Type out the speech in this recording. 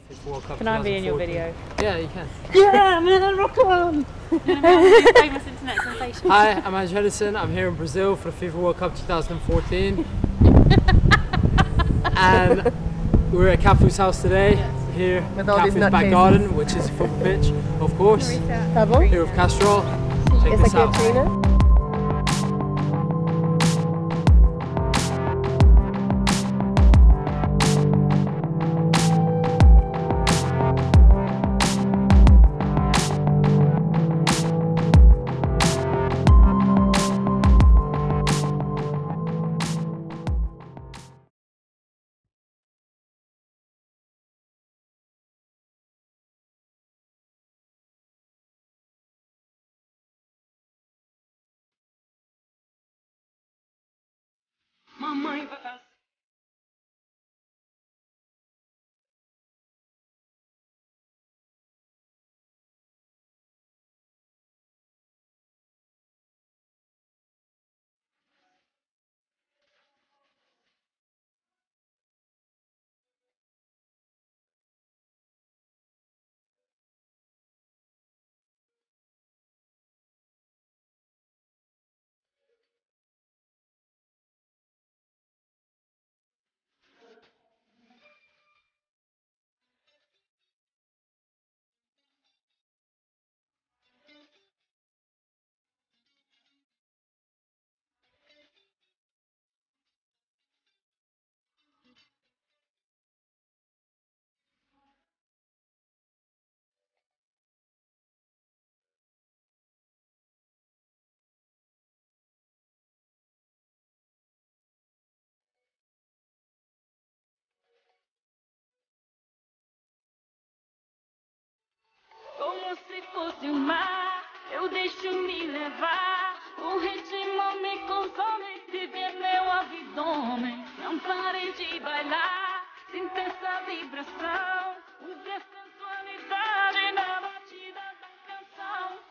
FIFA World Cup. Can I be in your video? Yeah, you can. Yeah, man, rock on! Famous internet sensation. Hi, I'm Henderson. I'm here in Brazil for the FIFA World Cup 2014. And we're at Cafu's house today. Yes. Here, Cafu's back garden, which is a football pitch, of course. Here with Castrol. Check this out. Mamãe vai fazer. Como se fosse um mar, eu deixo me levar. O ritmo me consome, viver meu abdômen. Não pare de bailar, sinta essa vibração. Use a sensualidade na batida da canção.